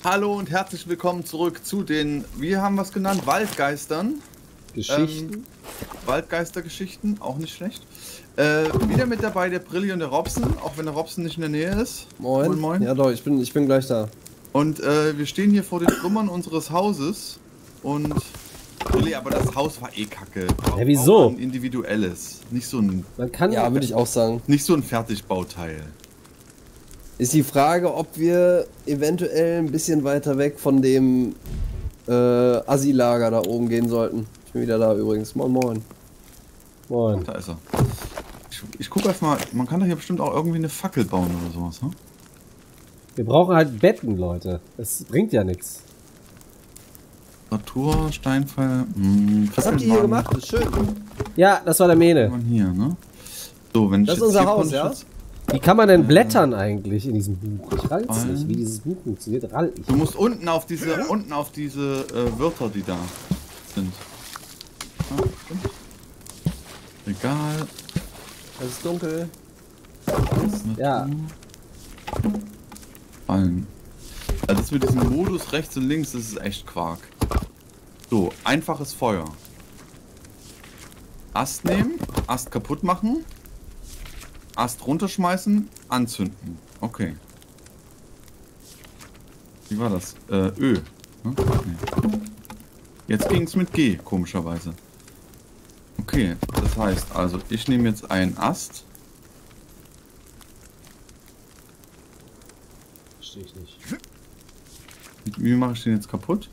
Hallo und herzlich willkommen zurück zu den, wie haben wir es genannt, Waldgeistern. Geschichten. Waldgeistergeschichten, auch nicht schlecht. Wieder mit dabei der Brilli und der Robson, auch wenn der Robson nicht in der Nähe ist. Moin. Moin, moin. Ja doch, ich bin gleich da. Und wir stehen hier vor den Trümmern unseres Hauses und Brilli, aber das Haus war eh kacke. Ja, wieso? Ein individuelles, nicht so ein, Man kann ja, würde ich auch sagen. nicht so ein Fertigbauteil. Ist die Frage, ob wir eventuell ein bisschen weiter weg von dem Assi-Lager da oben gehen sollten. Ich bin wieder da übrigens. Moin, moin. Moin. Da ist er. Ich gucke erstmal, man kann doch hier bestimmt auch irgendwie eine Fackel bauen oder sowas, ne? Wir brauchen halt Betten, Leute. Das bringt ja nichts. Natur, Steinpfeil. Was habt ihr hier gemacht? Das ist schön. Ja, das war der Mene. Hier, ne? So, wenn ich Das ist jetzt unser hier Haus, konnte ich ja? jetzt- Wie kann man denn blättern eigentlich in diesem Buch? Ich rall's nicht. Wie dieses Buch funktioniert, rall ich. Du musst unten auf diese Wörter, die da sind. Ja, stimmt. Egal. Es ist dunkel. Ja. Fallen. Also das mit diesem Modus rechts und links, das ist echt Quark. So, einfaches Feuer. Ast nehmen, Ast kaputt machen, Ast runterschmeißen, anzünden. Okay. Wie war das? Ö. Hm? Nee. Jetzt ging es mit G, komischerweise. Okay, das heißt also, ich nehme jetzt einen Ast. Verstehe ich nicht. Wie mache ich den jetzt kaputt?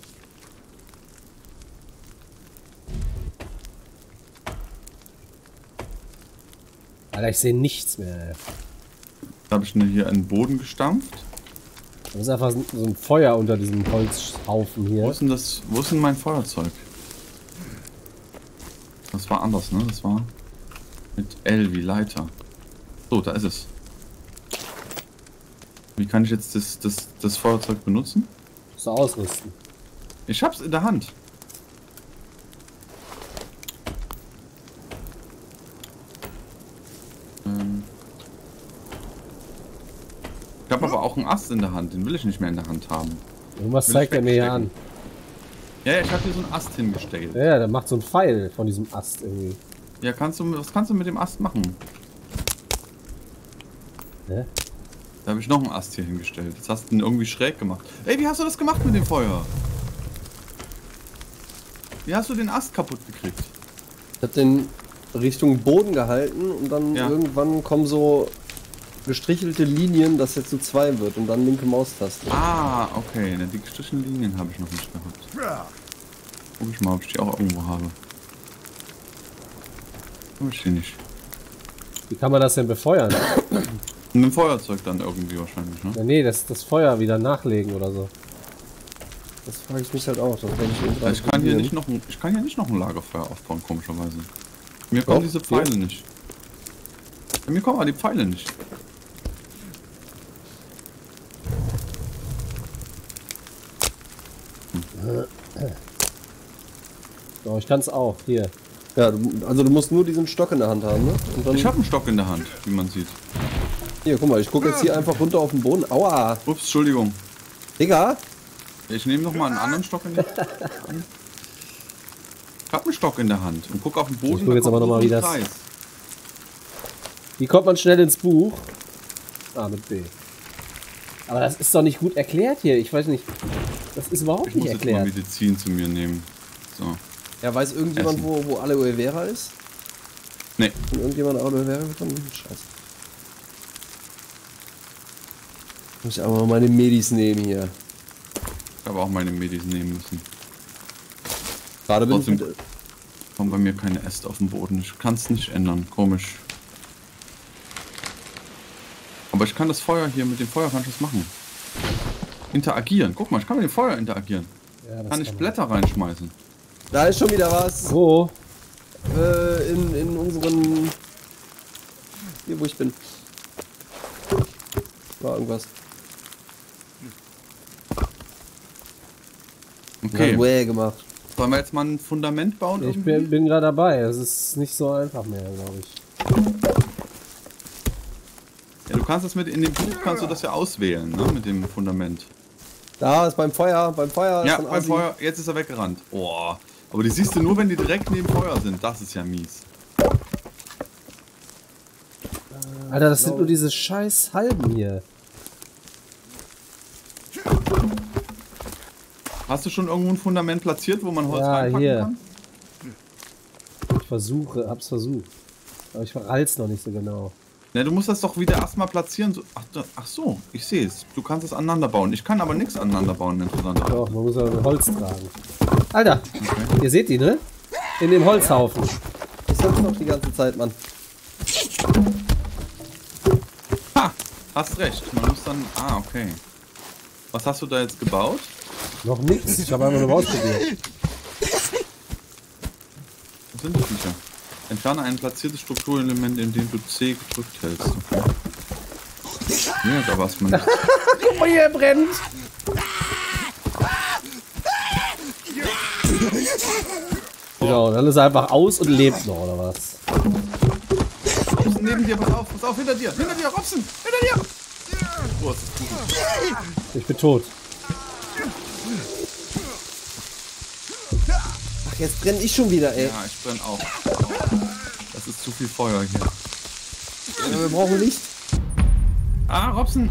Alter, ich sehe nichts mehr. Da habe ich mir hier einen Boden gestampft. Da ist einfach so ein Feuer unter diesem Holzhaufen Wo hier. ist denn das? Wo ist denn mein Feuerzeug? Das war anders, ne? Das war mit L wie Leiter. So, da ist es. Wie kann ich jetzt das Feuerzeug benutzen? Musst du ausrüsten. Ich hab's in der Hand. Ich habe aber auch einen Ast in der Hand, den will ich nicht mehr in der Hand haben. Irgendwas Will zeigt ich er mir hier an. wegstecken. Ja, ich habe hier so einen Ast hingestellt. Ja, der macht so einen Pfeil von diesem Ast irgendwie. Ja, was kannst du mit dem Ast machen? Hä? Da habe ich noch einen Ast hier hingestellt. Jetzt hast du ihn irgendwie schräg gemacht. Ey, wie hast du das gemacht mit dem Feuer? Wie hast du den Ast kaputt gekriegt? Ich hab den Richtung Boden gehalten und dann Ja. irgendwann kommen so gestrichelte Linien, dass er zu 2 wird und dann linke Maustaste. Ah, okay. Ne, die gestrichenen Linien habe ich noch nicht gehabt. Guck ich mal, ob ich die auch irgendwo habe. Hab ich die nicht. Wie kann man das denn befeuern? Und ein Feuerzeug dann irgendwie wahrscheinlich, ne? Ja, nee, das Feuer wieder nachlegen oder so. Das frage ich mich halt auch. Das werde ich irgendwann Ich kann hier probieren. nicht noch ein Lagerfeuer aufbauen, komischerweise. Mir kommen Doch, diese Pfeile nicht. Bei mir kommen aber die Pfeile nicht. So, ich kann es auch. Hier. Ja, also du musst nur diesen Stock in der Hand haben, ne? Und dann, Ich habe einen Stock in der Hand, wie man sieht. hier, guck mal, ich gucke jetzt hier einfach runter auf den Boden. Aua! Ups, Entschuldigung. Digga! Ich nehme noch mal einen anderen Stock in die Hand. Ich habe einen Stock in der Hand und guck auf den Boden. Ich guck jetzt da kommt aber noch mal, so ein wie das- Kreis. Wie kommt man schnell ins Buch? Ah, mit B. Aber das ist doch nicht gut erklärt hier. Ich weiß nicht. Das ist überhaupt Ich nicht muss jetzt mal erklärt. Medizin zu mir nehmen. So. Ja, weiß irgendjemand, Essen. wo Aloe Vera ist? Nee. Hat irgendjemand Aloe Vera bekommen? Scheiße. Muss ich aber mal meine Medis nehmen hier. Ich habe auch meine Medis nehmen müssen. Gerade bin ich Trotzdem mit, kommen bei mir keine Äste auf den Boden. Ich kann es nicht ändern. Komisch. Aber ich kann das Feuer hier, mit dem Feuer kann ich das machen. Interagieren. Guck mal, ich kann mit dem Feuer interagieren. Ja, das Kann ich man. Blätter reinschmeißen. Da ist schon wieder was. Wo? In unseren... Hier, wo ich bin. War irgendwas. Okay. Wäh gemacht. Sollen wir jetzt mal ein Fundament bauen? Ich irgendwie? bin gerade dabei. Es ist nicht so einfach mehr, glaube ich. Ja, du kannst das in dem Buch kannst du das ja auswählen, ne? Mit dem Fundament. Da ist beim Feuer Ja, ist ein beim Assi. Feuer, jetzt ist er weggerannt. Boah. Aber die siehst du nur, wenn die direkt neben Feuer sind. Das ist ja mies. Alter, das sind nur diese scheiß Halben hier. Hast du schon irgendwo ein Fundament platziert, wo man Holz Ja, reinpacken hier. kann? Hab's versucht. Aber ich verrall's noch nicht so genau. Ne, du musst das doch wieder erstmal platzieren. So, ach so, ich sehe es. Du kannst es aneinander bauen. Ich kann aber nichts aneinander bauen, interessanterweise. Doch, man muss aber Holz tragen. Alter, ihr seht die, ne? In dem Holzhaufen. Ich sag's noch die ganze Zeit, Mann. Ha! Hast recht. Man muss dann. Ah, okay. Was hast du da jetzt gebaut? Noch nichts. Ich habe einfach nur ausprobiert. Wo sind die Viecher? Entferne ein platziertes Strukturelement, indem du C gedrückt hältst. Okay. Ja, da war's man nicht. Guck mal, hier brennt. Genau, dann ist er einfach aus und lebt noch, oder was? Robson, neben dir, pass auf, hinter dir, Robson, hinter dir! Oh, das ist gut. Ich bin tot. Ach, jetzt brenne ich schon wieder, ey. Ja, ich brenne auch. Das ist zu viel Feuer hier. Ja, wir brauchen Licht. Ah, Robson!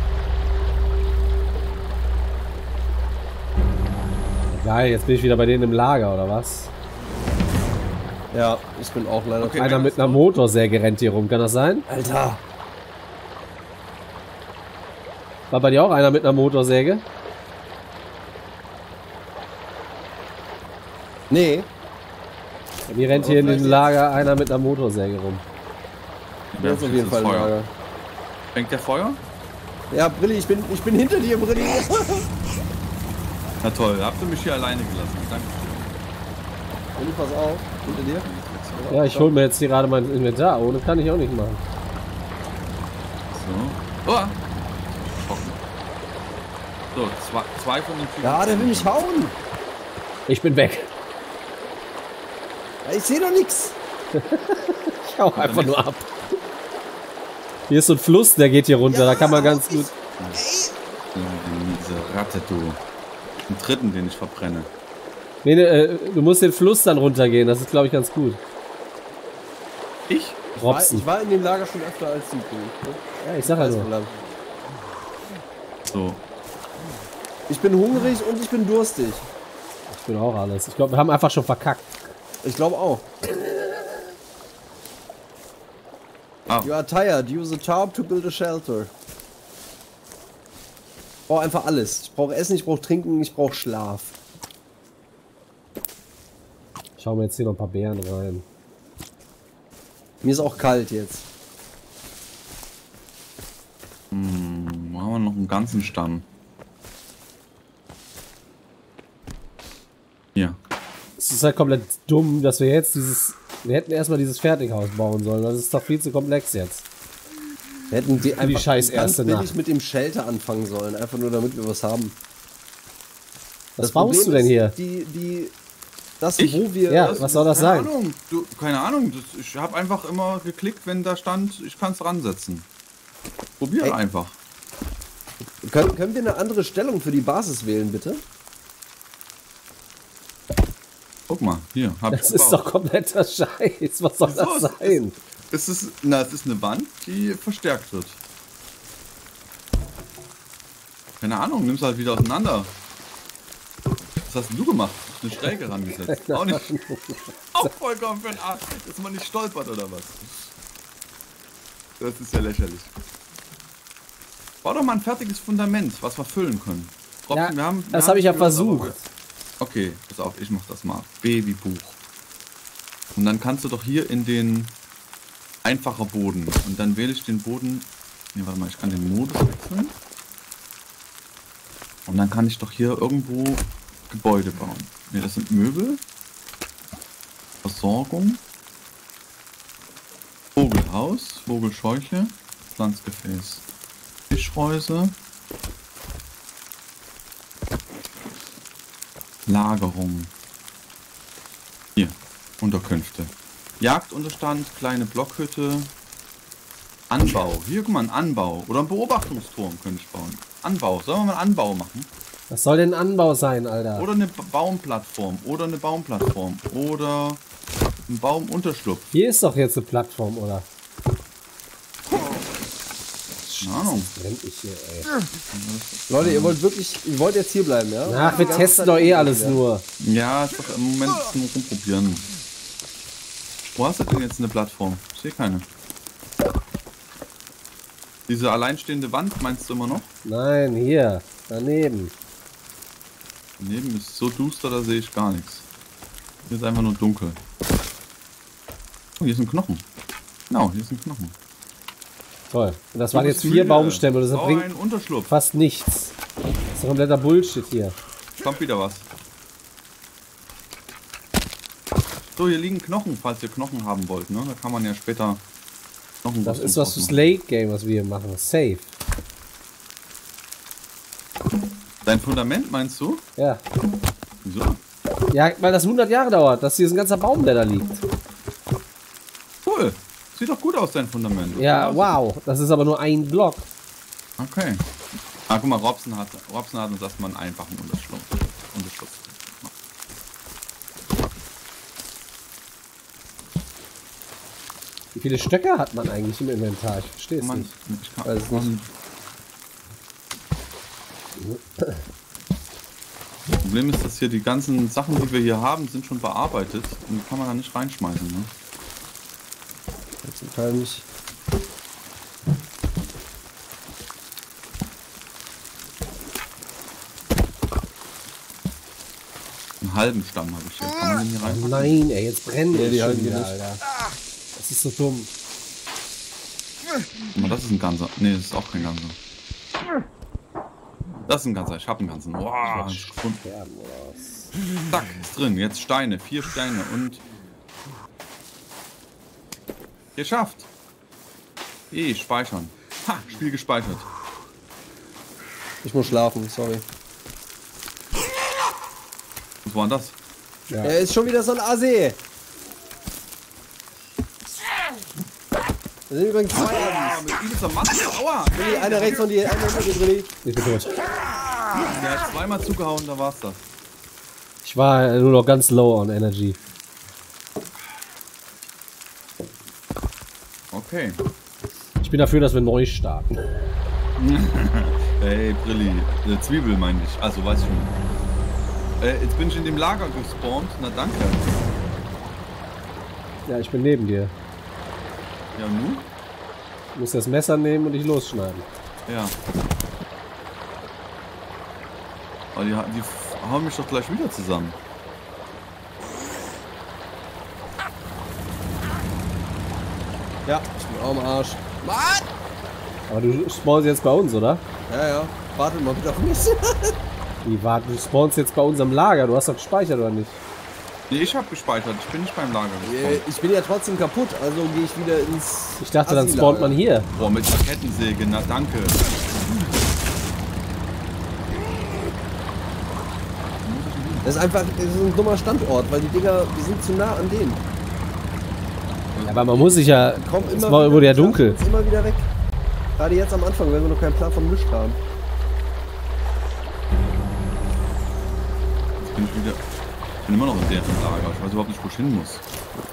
Geil, jetzt bin ich wieder bei denen im Lager, oder was? Ja, ich bin auch leider. Okay. Einer mit einer Motorsäge rennt hier rum, kann das sein? Alter. War bei dir auch einer mit einer Motorsäge? Nee. Bei mir rennt hier in dem Lager einer mit einer Motorsäge rum. Der ist auf jeden Fall im Feuer. Lager. Fängt der Feuer? Ja, Brilli, ich bin hinter dir, Brilli. Na toll, habt ihr mich hier alleine gelassen. Danke. Brilli, pass auf. Hinter dir. Ja, ich hole mir jetzt hier gerade mein Inventar. Ohne kann ich auch nicht machen. So. Oh! Schocken. So, zwei von den Typen. Ja, der will mich hauen. Ich bin weg. Ja, ich sehe doch nichts. Ich hau einfach nur ab. Hier ist so ein Fluss, der geht hier runter. Da kann man ganz gut... Diese Ratte, du. Den dritten, den ich verbrenne. Nee, du musst den Fluss dann runtergehen. Das ist, glaube ich, ganz gut. Ich? Robson. Ich war in dem Lager schon öfter als du. Ja, ich sag ja nur. So. Ich bin hungrig und ich bin durstig. Ich bin auch alles. Ich glaube, wir haben einfach schon verkackt. Ich glaube auch. Ah. You are tired. Use a tarp to build a shelter. Ich brauche einfach alles. Ich brauche Essen, ich brauche Trinken, ich brauche Schlaf. Schauen wir jetzt hier noch ein paar Beeren rein. Mir ist auch kalt jetzt. Machen wir noch einen ganzen Stamm. Hier. Es ist halt komplett dumm, dass wir jetzt dieses... Wir hätten erstmal dieses Fertighaus bauen sollen. Das ist doch viel zu komplex jetzt. Wir hätten die einfach scheiß ganz erste billig Nacht. mit dem Shelter anfangen sollen. Einfach nur damit wir was haben. Was baust du denn hier? Das, Ich? wo wir... Ja, was soll das Keine sein? Ahnung. Keine Ahnung. Ich habe einfach immer geklickt, wenn da stand, ich kann es ransetzen. Probier Ey. einfach. Können wir eine andere Stellung für die Basis wählen, bitte? Guck mal, hier, hab ich Das ist doch kompletter Scheiß. Was soll das Wieso? sein? Es ist eine Wand, die verstärkt wird. Keine Ahnung, nimm's halt wieder auseinander. Was hast denn du gemacht? Eine Schräge rangesetzt. Auch nicht. Auch vollkommen für den Arsch, dass man nicht stolpert oder was. Das ist ja lächerlich. Bau doch mal ein fertiges Fundament, was wir füllen können. Ja, Wir haben, das habe ich ja versucht. Okay, pass auf, ich mach das mal. Babybuch. Und dann kannst du doch hier in den einfacher Boden. Und dann wähle ich den Boden. Ne, warte mal, ich kann den Modus wechseln. Und dann kann ich doch hier irgendwo Gebäude bauen. Ne, das sind Möbel. Versorgung. Vogelhaus, Vogelscheuche, Pflanzgefäß. Fischhäuse. Lagerung. Hier, Unterkünfte. Jagdunterstand, kleine Blockhütte. Anbau. Hier, guck mal, ein Anbau. Oder ein Beobachtungsturm könnte ich bauen. Anbau. Sollen wir mal einen Anbau machen? Was soll denn Anbau sein, Alter? Oder eine Baumplattform. Oder eine Baumplattform. Oder ein Baumunterschlupf. Hier ist doch jetzt eine Plattform, oder? Keine Ahnung. Brennt ich hier, ey. Leute, ihr wollt jetzt hier bleiben, ja? Ach, wir testen doch eh alles nur. Ja, ist doch im Moment nur rumprobieren. Wo hast du denn jetzt eine Plattform? Ich sehe keine. Diese alleinstehende Wand meinst du immer noch? Nein, hier. Daneben. Daneben ist so duster, da sehe ich gar nichts. Hier ist einfach nur dunkel. Oh, hier ist ein Knochen. Genau, hier ist ein Knochen. Toll. Und das waren jetzt 4 Baumstämme. Das Bau bringt einen Unterschlupf. fast nichts. Das ist doch kompletter Bullshit hier. Kommt wieder was. So, hier liegen Knochen, falls ihr Knochen haben wollt. Ne? Da kann man ja später Knochen Das ist was fürs Late Game, was wir hier machen. Safe. Dein Fundament meinst du? Ja. Wieso? Ja, weil das 100 Jahre dauert, dass hier ist ein ganzer Baum, der da liegt. Cool. Sieht doch gut aus, dein Fundament. Ja, wow. Das ist aber nur ein Block. Okay. Ah, guck mal, Robson hat uns erstmal einen einfachen Unterschlupf. Wie viele Stöcke hat man eigentlich im Inventar? Ich verstehe es Mann, nicht. ich kann, Weiß es nicht. Das Problem ist, dass hier die ganzen Sachen, die wir hier haben, sind schon bearbeitet. Und die kann man da nicht reinschmeißen. Ne? Zum Teil nicht. Einen halben Stamm habe ich hier. Kann man den hier rein? Nein, ey, jetzt brennen Nee, die die schon halten wieder, nicht. Alter. Das ist so dumm. Guck mal, das ist ein ganzer. Ne, das ist auch kein ganzer. Das ist ein ganzer. Ich habe einen ganzen. Wow, hab ich gefunden. Sterben oder was? Zack, ist drin. Jetzt Steine. 4 Steine und... Geschafft. Speichern. Ha, Spiel gespeichert. Ich muss schlafen, sorry. Was war denn das? Ja. Er ist schon wieder so ein Assi. Das sind übrigens 2 Assis. Mit übelster Masse. Aua. Einer rechts von dir, einer hinter dir, Brilli. Ich bin tot. Der hat zweimal zugehauen, da war's das. Ich war nur noch ganz low on Energy. Okay. Ich bin dafür, dass wir neu starten. Hey, Brilli. Zwiebel meine ich. Also, weiß ich nicht. Jetzt bin ich in dem Lager gespawnt. Na, danke. Ja, ich bin neben dir. Ja, nun? Du musst das Messer nehmen und dich losschneiden. Ja. Aber die hauen mich doch gleich wieder zusammen. Ja, ich bin auch am Arsch. Mann! Aber du spawnst jetzt bei uns, oder? Ja, ja. Wartet mal bitte auf mich. Wie, warte, du spawnst jetzt bei unserem Lager. Du hast doch gespeichert, oder nicht? Nee, ich habe gespeichert. Ich bin nicht beim Lager gespawnt. Ich bin ja trotzdem kaputt, also gehe ich wieder ins... Ich dachte, dann Assi-Lager. spawnt man hier. Boah, mit der Kettensäge. Na, danke. Das ist einfach ein dummer Standort, weil die Dinger, wir sind zu nah an denen. Ja, aber man muss sich ja... Kommen Es immer wurde ja wieder, dunkel. ist immer wieder weg. Gerade jetzt am Anfang, wenn wir noch keinen Plan vom Licht haben. Jetzt bin ich wieder... Ich bin immer noch in deren Lager. Ich weiß überhaupt nicht, wo ich hin muss.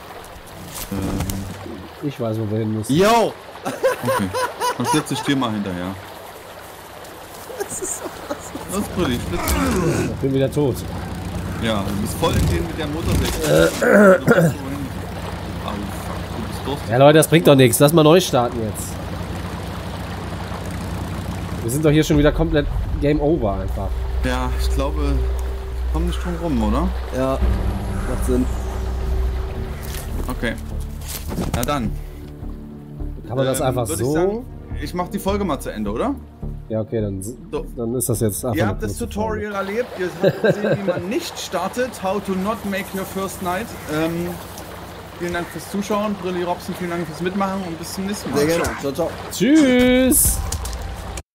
Ich weiß, wo wir hin müssen. Yo! Okay. Dann flitze ich dir mal hinterher. Das ist so krass. Das ist Brilli. Ich flitze dir. Ich bin wieder tot. Ja, du bist voll in denen mit der Motorsäge. Du weißt, wohin. Ah, fuck. Du bist durstig. Ja, Leute, das bringt doch nichts. Lass mal neu starten jetzt. Wir sind doch hier schon wieder komplett Game Over einfach. Ja, ich glaube, wir kommen nicht drum rum, oder? Ja, macht Sinn. Okay. Na dann. Kann man das einfach würde ich so? sagen, ich mach die Folge mal zu Ende, oder? Ja, okay, dann ist das jetzt einfach Ihr eine habt das kurze Tutorial erlebt, ihr habt gesehen, wie man nicht startet. How to not make your first night. Vielen Dank fürs Zuschauen. Brilli Robson, vielen Dank fürs Mitmachen und bis zum nächsten Mal. Sehr gerne. Ciao, ciao. Folge. Tschüss!